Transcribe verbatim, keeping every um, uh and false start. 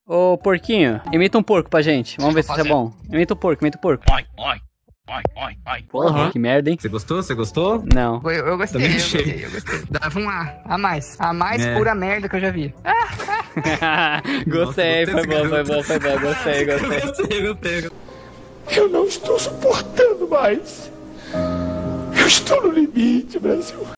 Ô, porquinho, imita um porco pra gente. Vamos ver se isso é bom. Imita o porco, imita o porco. Oi, oi, oi, oi, oi. Porra, Uhum. que merda, hein? Você gostou? Você gostou? Não. Eu, eu gostei, Também eu achei. gostei, eu gostei. Dava um A, a mais. A mais É. pura merda que eu já vi. Gostei, Nossa, foi gostei bom, desse foi bom, foi bom. Gostei, gostei. Gostei, gostei. Eu não estou suportando mais. Eu estou no limite, Brasil.